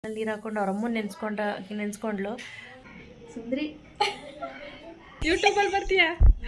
ನೀರು ಹಾಕೊಂಡು ಅವ್ರ ಅಮ್ಮನ ನೆನೆಸ್ಕೊಂಡ್ಲು. ಸುಂದ್ರಿ ಯೂಟ್ಯೂಬಲ್ಲಿ ಬರ್ತೀಯಾ?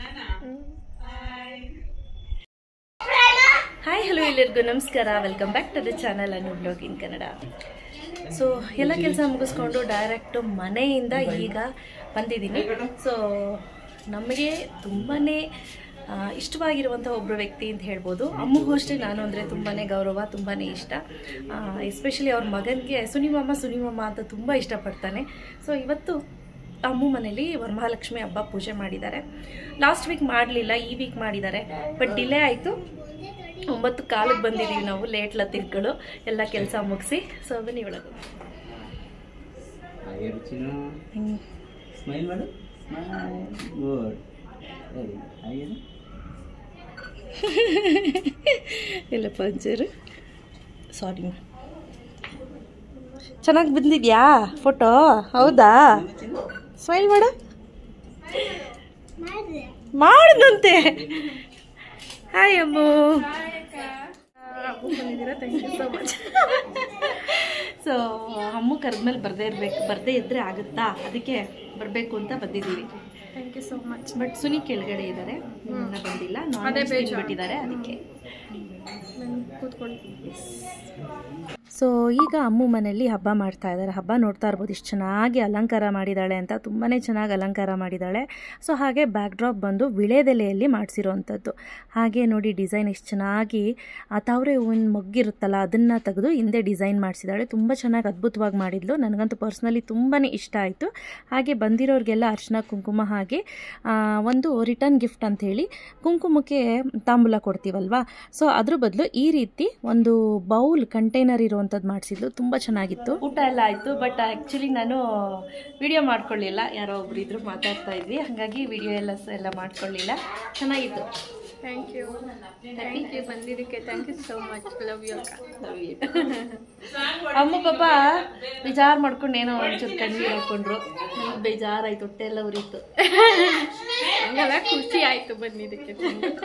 ಹಾಯ್ ಹಲೋ ಎಲ್ಲರಿಗೂ ನಮಸ್ಕಾರ, welcome back to the channel Anu blog in Kannada. So ಎಲ್ಲ ಕೆಲಸ ಮುಗಿಸ್ಕೊಂಡು ಡೈರೆಕ್ಟು ಮನೆಯಿಂದ ಈಗ ಬಂದಿದ್ದೀನಿ. ಸೊ ನಮಗೆ ತುಂಬಾ ಇಷ್ಟವಾಗಿರುವಂಥ ಒಬ್ಬರು ವ್ಯಕ್ತಿ ಅಂತ ಹೇಳ್ಬೋದು. ಅಮ್ಮಗೂ ಅಷ್ಟೇ ನಾನು ಅಂದರೆ ತುಂಬಾ ಗೌರವ, ತುಂಬಾ ಇಷ್ಟ. ಎಸ್ಪೆಷಲಿ ಅವ್ರ ಮಗನಿಗೆ ಸುನಿಮಮ್ಮ ಅಂತ ತುಂಬ ಇಷ್ಟಪಡ್ತಾನೆ. ಸೊ ಇವತ್ತು ಅಮ್ಮು ಮನೇಲಿ ವರಮಹಾಲಕ್ಷ್ಮಿ ಹಬ್ಬ ಪೂಜೆ ಮಾಡಿದ್ದಾರೆ. ಲಾಸ್ಟ್ ವೀಕ್ ಮಾಡಲಿಲ್ಲ, ಈ ವೀಕ್ ಮಾಡಿದ್ದಾರೆ. ಬಟ್ ಡಿಲೇ ಆಯಿತು. 9:15 ಬಂದಿದ್ದೀವಿ ನಾವು, ಲೇಟ್ ಲತ್ತಿರ್ಗಳು ಎಲ್ಲ ಕೆಲಸ ಮುಗಿಸಿ. ಸೊ ಬನ್ನಿ ಒಳಗೆ. ಇಲ್ಲ ಪಂಚರು ಸಾರಿ, ಚೆನ್ನಾಗಿ ಬಂದಿದ್ಯಾ ಫೋಟೋ? ಹೌದಾ, ಸ್ಮೈಲ್ ಮಾಡು. ಮಾಡಿದಂತೆ. ಹಾಯ್ ಅಮ್ಮು, ಬಂದಿದ್ದೀರಾ? Thank you so much. So Ammu ಕರೆದ್ಮೇಲೆ ಬರದೇ ಇದ್ದರೆ ಆಗುತ್ತಾ, ಅದಕ್ಕೆ ಬರಬೇಕು ಅಂತ ಬಂದಿದ್ದೀವಿ. Thank you so much. But Suni ಕೆಳಗಡೆ ಇದ್ದಾರೆ, ಬಂದಿಲ್ಲ, ಅದೇ ಬಿಟ್ಟಿದ್ದಾರೆ, ಅದಕ್ಕೆ ಕೂತ್ಕೊಳ್ಳಿ. ಸೊ ಈಗ ಅಮ್ಮು ಮನೆಯಲ್ಲಿ ಹಬ್ಬ ಮಾಡ್ತಾ ಇದ್ದಾರೆ. ಹಬ್ಬ ನೋಡ್ತಾ ಇರ್ಬೋದು ಎಷ್ಟು ಚೆನ್ನಾಗಿ ಅಲಂಕಾರ ಮಾಡಿದ್ದಾಳೆ ಅಂತ, ತುಂಬಾ ಚೆನ್ನಾಗಿ ಅಲಂಕಾರ ಮಾಡಿದ್ದಾಳೆ. ಸೊ ಹಾಗೆ ಬ್ಯಾಕ್ ಡ್ರಾಪ್ ಬಂದು ವಿಳೆದೆಲೆಯಲ್ಲಿ ಮಾಡಿಸಿರೋವಂಥದ್ದು. ಹಾಗೆ ನೋಡಿ ಡಿಸೈನ್ ಎಷ್ಟು ಚೆನ್ನಾಗಿ ತಾವ್ರೆ ಹೂವಿನ ಮಗ್ಗಿರುತ್ತಲ್ಲ ಅದನ್ನು ತೆಗೆದು ಹಿಂದೆ ಡಿಸೈನ್ ಮಾಡಿಸಿದ್ದಾಳೆ. ತುಂಬ ಚೆನ್ನಾಗಿ ಅದ್ಭುತವಾಗಿ ಮಾಡಿದ್ಲು. ನನಗಂತೂ ಪರ್ಸ್ನಲಿ ತುಂಬಾ ಇಷ್ಟ ಆಯಿತು. ಹಾಗೆ ಬಂದಿರೋರಿಗೆಲ್ಲ ಅರ್ಶಿನ ಕುಂಕುಮ, ಹಾಗೆ ಒಂದು ರಿಟರ್ನ್ ಗಿಫ್ಟ್ ಅಂಥೇಳಿ ಕುಂಕುಮಕ್ಕೆ ತಾಂಬೂಲ ಕೊಡ್ತೀವಲ್ವಾ, ಸೊ ಅದ್ರ ಬದಲು ಈ ರೀತಿ ಒಂದು ಬೌಲ್ ಕಂಟೈನರ್ ಇರುವಂಥದ್ದು ಮಾಡಿಸಿದ್ಲು. ತುಂಬ ಚೆನ್ನಾಗಿತ್ತು. ಊಟ ಎಲ್ಲ ಆಯಿತು. ಬಟ್ ಆ್ಯಕ್ಚುಲಿ ನಾನು ವಿಡಿಯೋ ಮಾಡ್ಕೊಳ್ಳಿಲ್ಲ, ಯಾರೋ ಒಬ್ರು ಇದ್ರು ಮಾತಾಡ್ತಾ ಇದ್ವಿ, ಹಾಗಾಗಿ ವಿಡಿಯೋ ಎಲ್ಲ ಮಾಡ್ಕೊಳ್ಳಿಲ್ಲ. ಚೆನ್ನಾಗಿತ್ತು. ಥ್ಯಾಂಕ್ ಯು ಬಂದಿದ್ದಕ್ಕೆ. Thank you so much. Love you ಅಕ್ಕ. Love you. ಅಮ್ಮ ಪಾಪ ಬೇಜಾರು ಮಾಡ್ಕೊಂಡು ಏನೋ ಒಂಚೂರು ಕಣ್ಣೀರು ಹಾಕೊಂಡ್ರು. ಬೇಜಾರಾಯ್ತು, ಹೊಟ್ಟೆ ಎಲ್ಲ ಉರಿತು. ಹಂಗಲ್ಲ, ಖುಷಿ ಆಯಿತು ಬಂದಿದ್ದಕ್ಕೆ.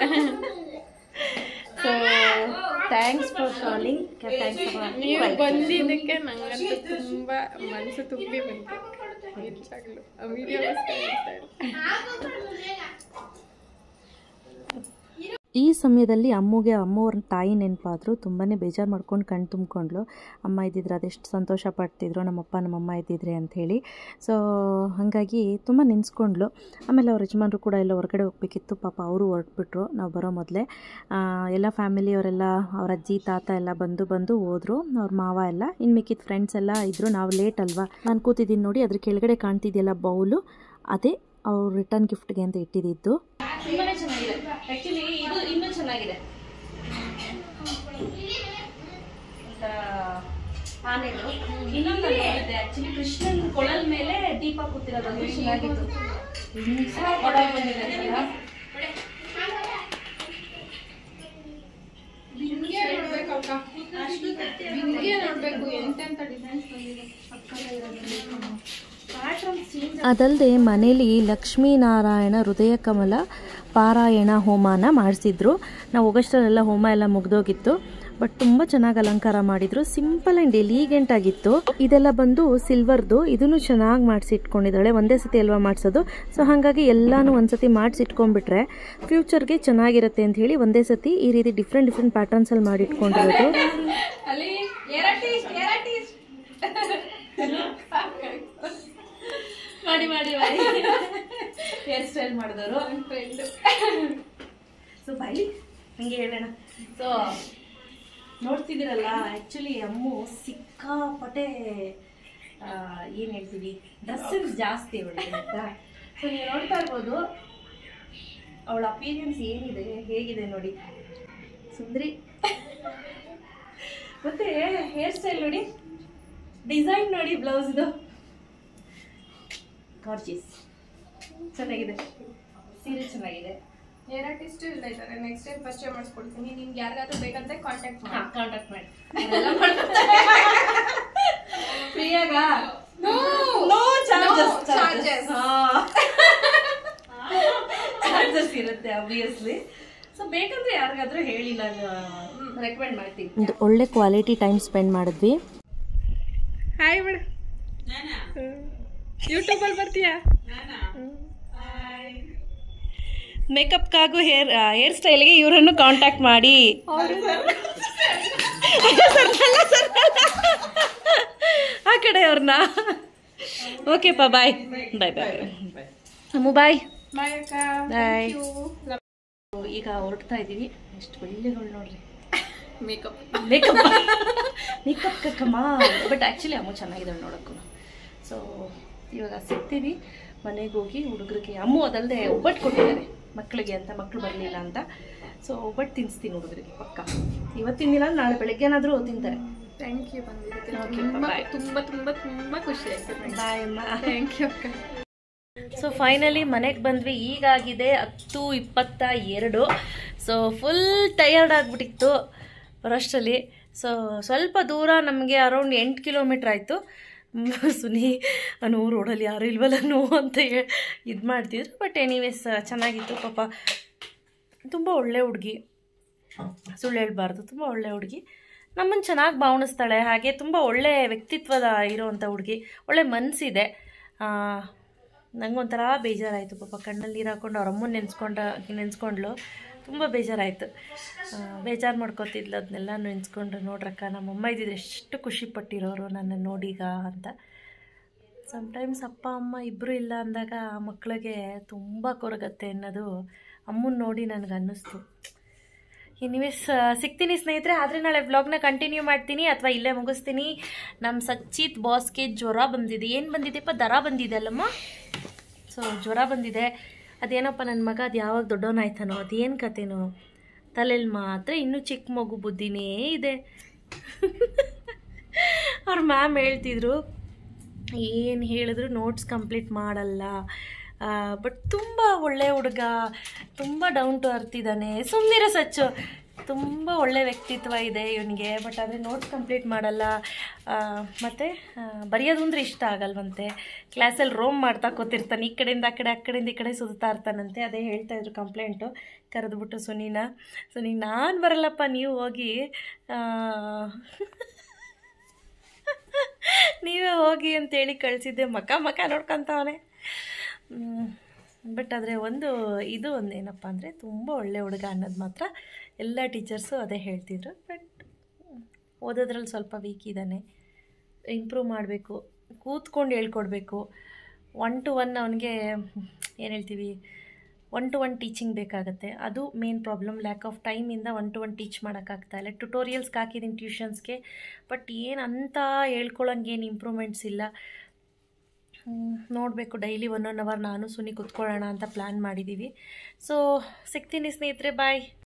So thanks for calling. ನೀವು ಬಂದಿದ್ದಕ್ಕೆ ನಂಗಂತೂ ತುಂಬ ಮನಸ್ಸು ತುಂಬಿ ಬಂತು. ನಿಜವಾಗ್ಲೂ ವಿಡಿಯೋ ಈ ಸಮಯದಲ್ಲಿ ಅಮ್ಮವ್ರ ತಾಯಿ ನೆನಪಾದ್ರು. ತುಂಬಾ ಬೇಜಾರು ಮಾಡ್ಕೊಂಡು ಕಣ್ಣು ತುಂಬಿಕೊಂಡ್ಲು. ಅಮ್ಮ ಇದ್ದಿದ್ರೆ ಅದೆಷ್ಟು ಸಂತೋಷ ಪಡ್ತಿದ್ರು, ನಮ್ಮಪ್ಪ ನಮ್ಮಮ್ಮ ಇದ್ದಿದ್ರೆ ಅಂಥೇಳಿ. ಸೊ ಹಾಗಾಗಿ ತುಂಬ ನೆನೆಸ್ಕೊಂಡ್ಲು. ಆಮೇಲೆ ಅವ್ರ ಯಜಮಾನ್ರು ಕೂಡ ಎಲ್ಲ ಹೊರಗಡೆ ಹೋಗ್ಬೇಕಿತ್ತು, ಪಾಪ ಅವರು ಹೊರಟ್ಬಿಟ್ರು. ನಾವು ಬರೋ ಮೊದಲೇ ಎಲ್ಲ ಫ್ಯಾಮಿಲಿಯವರೆಲ್ಲ, ಅವ್ರ ಅಜ್ಜಿ ತಾತ ಎಲ್ಲ ಬಂದು ಹೋದರು, ಅವ್ರ ಮಾವ ಎಲ್ಲ. ಇನ್ನು ಮಿಕ್ಕಿದ ಫ್ರೆಂಡ್ಸ್ ಎಲ್ಲ ಇದ್ದರು. ನಾವು ಲೇಟ್ ಅಲ್ವಾ, ನಾನು ಕೂತಿದ್ದೀನಿ ನೋಡಿ, ಅದ್ರ ಕೆಳಗಡೆ ಕಾಣ್ತಿದೆಯಲ್ಲ ಬೌಲು, ಅದೇ ಅವ್ರು ರಿಟರ್ನ್ ಗಿಫ್ಟ್ಗೆ ಅಂತ ಇಟ್ಟಿದ್ದು. ತುಂಬಾ ಚೆನ್ನಾಗಿದೆ. ಆ್ಯಕ್ಚುಲಿ ಇದು ಇನ್ನೂ ಚೆನ್ನಾಗಿದೆ. ಆನೆದು ಇನ್ನೊಂದು ಇದೆ. ಆ್ಯಕ್ಚುಲಿ ಕೃಷ್ಣನ್ ಕೊಳಲ್ ಮೇಲೆ ದೀಪ ಕೂತಿರೋದು, ಅದು ಚೆನ್ನಾಗಿತ್ತು. ಅದಲ್ಲದೆ ಮನೇಲಿ ಲಕ್ಷ್ಮೀನಾರಾಯಣ ಹೃದಯ ಕಮಲ ಪಾರಾಯಣ ಹೋಮನ ಮಾಡಿಸಿದ್ರು. ನಾವು ಹೋಗೋಷ್ಟರಲ್ಲೆಲ್ಲ ಹೋಮ ಎಲ್ಲ ಮುಗ್ದೋಗಿತ್ತು. ಬಟ್ ತುಂಬ ಚೆನ್ನಾಗಿ ಅಲಂಕಾರ ಮಾಡಿದ್ರು. ಸಿಂಪಲ್ ಆ್ಯಂಡ್ ಎಲಿಗೆಂಟ್ ಆಗಿತ್ತು. ಇದೆಲ್ಲ ಬಂದು ಸಿಲ್ವರ್ದು. ಇದನ್ನು ಚೆನ್ನಾಗಿ ಮಾಡಿಸಿಟ್ಕೊಂಡಿದ್ದಾಳೆ. ಒಂದೇ ಸತಿ ಅಲ್ವಾ ಮಾಡಿಸೋದು. ಸೊ ಹಾಗಾಗಿ ಎಲ್ಲನೂ ಒಂದ್ಸತಿ ಮಾಡಿಸಿಟ್ಕೊಂಡ್ಬಿಟ್ರೆ ಫ್ಯೂಚರ್ಗೆ ಚೆನ್ನಾಗಿರುತ್ತೆ ಅಂತ ಹೇಳಿ ಒಂದೇ ಸತಿ ಈ ರೀತಿ ಡಿಫ್ರೆಂಟ್ ಪ್ಯಾಟರ್ನ್ಸಲ್ಲಿ ಮಾಡಿಟ್ಕೊಂಡಿರೋದು. ಮಾಡಿ ಹೇರ್ ಸ್ಟೈಲ್ ಮಾಡಿದವರು ಫ್ರೆಂಡ್. ಸೊ ಬಾಯಿ ಹಂಗೆ ಹೇಳೋಣ. ಸೊ ನೋಡ್ತಿದ್ದೀರಲ್ಲ, ಆ್ಯಕ್ಚುಲಿ ಅಮ್ಮು ಸಿಕ್ಕಾಪಟ್ಟೆ ಏನು ಹೇಳ್ತೀವಿ, ಡ್ರೆಸ್ಸಸ್ ಜಾಸ್ತಿ ಅವಳಿಗೆ ಅಂತ. ಸೊ ನೀವು ನೋಡ್ತಾ ಇರ್ಬೋದು ಅವಳ ಅಪಿಯರೆನ್ಸ್ ಏನಿದೆ, ಹೇಗಿದೆ ನೋಡಿ. ಸುಂದ್ರಿ ಮತ್ತೆ ಹೇರ್ ಸ್ಟೈಲ್ ನೋಡಿ, ಡಿಸೈನ್ ನೋಡಿ, ಬ್ಲೌಸ್ದು ಗಾರ್ಜಿಯಸ್ ಚೆನ್ನಾಗಿದೆ. ಸೀರೆ ಚೆನ್ನಾಗಿದೆ. ಹೇರ್ ಆರ್ಟಿಸ್ಟ್ ಇಲ್ಲ ಇದ್ದಾರೆ. ನೆಕ್ಸ್ಟ್ ಟೈಮ್ ಪರಿಚಯ ಮಾಡಿಸ್ಕೊಡ್ತೀನಿ. ನಿಮ್ಗೆ ಯಾರಿಗಾದ್ರೂ ಬೇಕಂದ್ರೆ ಕಾಂಟ್ಯಾಕ್ಟ್ ಮಾಡಿ. ಫ್ರೀಯಾಗ? ನೋ ಚಾರ್ಜಸ್ ಇರುತ್ತೆ ಆಬ್ವಿಯಸ್ಲಿ. ಸೊ ಬೇಕಂದ್ರೆ ಯಾರಿಗಾದ್ರೂ ಹೇಳಿ, ನಾನು ರೆಕಮೆಂಡ್ ಮಾಡ್ತೀನಿ. ಒಂದು ಒಳ್ಳೆ ಕ್ವಾಲಿಟಿ ಟೈಮ್ ಸ್ಪೆಂಡ್ ಮಾಡಿದ್ವಿ. ಹಾಯ್ ಮೇಡಮ್ ಯೂಟ್ಯೂಬಲ್ಲಿ ಬರ್ತೀಯಾ ಮೇಕಪ್ಗಾಗೂ ಹೇರ್ ಸ್ಟೈಲ್ಗೆ ಇವರನ್ನು ಕಾಂಟ್ಯಾಕ್ಟ್ ಮಾಡಿ. ಆ ಕಡೆ ಅವ್ರನ್ನ. ಓಕೆಪ್ಪ, ಬಾಯ್ ಬಾಯ್ ಬಾಯ್ ಅಮ್ಮು, ಬಾಯ್ ಬಾಯ್ ಅಕ್ಕ. ಬಾಯ್. ಈಗ ಹೊರಡ್ತಾ ಇದ್ದೀವಿ. ಎಷ್ಟು ಒಳ್ಳೆಗಳು ನೋಡ್ರಿ. ಮೇಕಪ್ ಮೇಕಪ್ ಮೇಕಪ್ ಕಕ್ಕಮ್ಮ. ಬಟ್ ಆ್ಯಕ್ಚುಲಿ ಅಮ್ಮು ಚೆನ್ನಾಗಿದ್ದಾಳೆ ನೋಡೋಕ್ಕೂ. ಸೊ ಇವಾಗ ಸಿಗ್ತೀವಿ. ಮನೆಗೆ ಹೋಗಿ ಹುಡುಗರಿಗೆ ಅಮ್ಮು ಅದಲ್ಲದೆ ಒಬ್ಬಟ್ಟು ಕೊಟ್ಟಿದ್ದಾರೆ ಮಕ್ಕಳಿಗೆ ಅಂತ, ಮಕ್ಕಳು ಬರಲಿಲ್ಲ ಅಂತ. ಸೊ ಒಬ್ಬಟ್ಟು ತಿನ್ನಿಸ್ತೀನಿ ಹುಡುಗರಿಗೆ ಪಕ್ಕ. ಇವತ್ತಿನ ದಿನ ನಾಳೆ ಬೆಳಗ್ಗೆನಾದರೂ ತಿಂತಾರೆ. ಥ್ಯಾಂಕ್ ಯು ಬಂದಿದ್ದಕ್ಕೆ. ತುಂಬ ತುಂಬ ಖುಷಿ ಆಯ್ತು. ಬಾಯ್ ಅಮ್ಮ. ಥ್ಯಾಂಕ್ ಯು ಅಕ್ಕ. ಸೊ ಫೈನಲಿ ಮನೆಗೆ ಬಂದ್ವಿ. ಈಗಾಗಿದೆ 10:22. ಸೊ ಫುಲ್ ಟಯರ್ಡ್ ಆಗಿಬಿಟ್ಟಿತ್ತು ಬರೋಷ್ಟರಲ್ಲಿ. ಸೊ ಸ್ವಲ್ಪ ದೂರ ನಮಗೆ ಅರೌಂಡ್ 8 ಕಿಲೋಮೀಟ್ರ್ ಆಯಿತು. ಸುನಿ ನೋ ರೋಡಲ್ಲಿ ಯಾರು ಇಲ್ವಲ್ಲ ನೋ ಅಂತ ಇದು ಮಾಡ್ತಿದ್ರು. ಬಟ್ ಎನಿವೇಸ್ ಚೆನ್ನಾಗಿತ್ತು. ಪಾಪ ತುಂಬ ಒಳ್ಳೆ ಹುಡುಗಿ, ಸುಳ್ಳು ಹೇಳ್ಬಾರ್ದು, ತುಂಬ ಒಳ್ಳೆ ಹುಡುಗಿ. ನಮ್ಮನ್ನು ಚೆನ್ನಾಗಿ ಭಾವನಿಸ್ತಾಳೆ. ಹಾಗೆ ತುಂಬ ಒಳ್ಳೆ ವ್ಯಕ್ತಿತ್ವದ ಇರೋವಂಥ ಹುಡುಗಿ, ಒಳ್ಳೆ ಮನಸ್ಸಿದೆ. ನಂಗೊಂಥರ ಬೇಜಾರಾಯಿತು. ಪಾಪ ಕಣ್ಣಲ್ಲಿ ನೀರು ಹಾಕ್ಕೊಂಡು ಅವ್ರ ಅಮ್ಮನ ನೆನೆಸ್ಕೊಂಡ್ಲು. ತುಂಬ ಬೇಜಾರಾಯಿತು. ಬೇಜಾರು ಮಾಡ್ಕೋತಿದ್ಲು. ಅದನ್ನೆಲ್ಲ ನೆನೆಸ್ಕೊಂಡು ನೋಡ್ರಕ್ಕ ನಮ್ಮಮ್ಮ ಇದ್ದಿದ್ರೆ ಎಷ್ಟು ಖುಷಿ ಪಟ್ಟಿರೋರು ನನ್ನನ್ನು ನೋಡೀಗ ಅಂತ. ಸಮ್ಟೈಮ್ಸ್ ಅಪ್ಪ ಅಮ್ಮ ಇಬ್ಬರು ಇಲ್ಲ ಅಂದಾಗ ಆ ಮಕ್ಕಳಿಗೆ ತುಂಬ ಕೊರಗತ್ತೆ ಅನ್ನೋದು ಅಮ್ಮನ ನೋಡಿ ನನಗೆ ಅನ್ನಿಸ್ತು. ಎನಿವೇಸ್ ಸಿಗ್ತೀನಿ ಸ್ನೇಹಿತರೆ. ಆದರೆ ನಾಳೆ ವ್ಲಾಗ್ನ ಕಂಟಿನ್ಯೂ ಮಾಡ್ತೀನಿ ಅಥವಾ ಇಲ್ಲೇ ಮುಗಿಸ್ತೀನಿ. ನಮ್ಮ ಸಚ್ಚಿತ್ ಬಾಸ್ಗೆ ಜ್ವರ ಬಂದಿದೆ. ಏನು ಬಂದಿದೆಪ್ಪ? ದರ ಬಂದಿದೆ ಅಲ್ಲಮ್ಮ. ಸೊ ಜ್ವರ ಬಂದಿದೆ. ಅದೇನಪ್ಪ ನನ್ನ ಮಗ ಅದು ಯಾವಾಗ ದೊಡ್ಡವನಾಯ್ತಾನೋ, ಅದೇನು ಕತೆನೋ, ತಲೆಯಲ್ಲಿ ಮಾತ್ರ ಇನ್ನೂ ಚಿಕ್ಕ ಮಗು ಬುದ್ಧಿನೇ ಇದೆ. ಅವ್ರ ಮ್ಯಾಮ್ ಹೇಳ್ತಿದ್ರು ಏನು ಹೇಳಿದ್ರು ನೋಟ್ಸ್ ಕಂಪ್ಲೀಟ್ ಮಾಡಲ್ಲ. ಬಟ್ ತುಂಬ ಒಳ್ಳೆ ಹುಡುಗ, ತುಂಬ ಡೌನ್ ಟು ಅರ್ತ್ ಇದ್ದಾನೆ. ಸುಮ್ಮನಿರೋ ಸಚ್ಚು, ತುಂಬ ಒಳ್ಳೆ ವ್ಯಕ್ತಿತ್ವ ಇದೆ ಇವನಿಗೆ. ಬಟ್ ಆದರೆ ನೋಟ್ಸ್ ಕಂಪ್ಲೀಟ್ ಮಾಡಲ್ಲ. ಮತ್ತು ಬರೆಯೋದು ಅಂದರೆ ಇಷ್ಟ ಆಗಲ್ವಂತೆ. ಕ್ಲಾಸಲ್ಲಿ ರೋಮ್ ಮಾಡ್ತಾ ಕೂತಿರ್ತಾನೆ. ಈ ಕಡೆಯಿಂದ ಆ ಕಡೆ, ಆ ಕಡೆಯಿಂದ ಈ ಕಡೆ ಸುತ್ತಾ ಇರ್ತಾನಂತೆ. ಅದೇ ಹೇಳ್ತಾಯಿದ್ರು ಕಂಪ್ಲೇಂಟು. ಕರೆದ್ಬಿಟ್ಟು ಸುನಿ ನಾನು ಬರಲ್ಲಪ್ಪ, ನೀವು ಹೋಗಿ ನೀವೇ ಹೋಗಿ ಅಂತೇಳಿ ಕಳಿಸಿದ್ದೆ. ಮಕ ನೋಡ್ಕೊತಾವನೆ. ಬಟ್ ಆದರೆ ಒಂದೇನಪ್ಪ ಅಂದರೆ ತುಂಬ ಒಳ್ಳೆ ಹುಡುಗ ಅನ್ನೋದು ಮಾತ್ರ ಎಲ್ಲ ಟೀಚರ್ಸು ಅದೇ ಹೇಳ್ತಿದ್ರು. ಬಟ್ ಓದೋದ್ರಲ್ಲಿ ಸ್ವಲ್ಪ ವೀಕ್ ಇದ್ದಾನೆ. ಇಂಪ್ರೂವ್ ಮಾಡಬೇಕು, ಕೂತ್ಕೊಂಡು ಹೇಳ್ಕೊಡ್ಬೇಕು. 1 to 1 ಅವನಿಗೆ ಏನು ಹೇಳ್ತೀವಿ, 1 to 1 ಟೀಚಿಂಗ್ ಬೇಕಾಗುತ್ತೆ. ಅದು ಮೇನ್ ಪ್ರಾಬ್ಲಮ್. ಲ್ಯಾಕ್ ಆಫ್ ಟೈಮಿಂದ 1 to 1 ಟೀಚ್ ಮಾಡೋಕ್ಕಾಗ್ತಾಯಿಲ್ಲ. ಟ್ಯುಟೋರಿಯಲ್ಸ್ಗೆ ಹಾಕಿದ್ದೀನಿ ಟ್ಯೂಷನ್ಸ್ಗೆ. ಬಟ್ ಏನು ಅಂತ ಹೇಳ್ಕೊಳ್ಳೋಂಗೇನು ಇಂಪ್ರೂವ್ಮೆಂಟ್ಸ್ ಇಲ್ಲ. ನೋಡಬೇಕು. ಡೈಲಿ 1 hour ನಾನು ಸುನಿ ಕೂತ್ಕೊಳ್ಳೋಣ ಅಂತ ಪ್ಲ್ಯಾನ್ ಮಾಡಿದ್ದೀವಿ. ಸೊ ಸಿಗ್ತೀನಿ ಸ್ನೇಹಿತರೆ. ಬಾಯ್.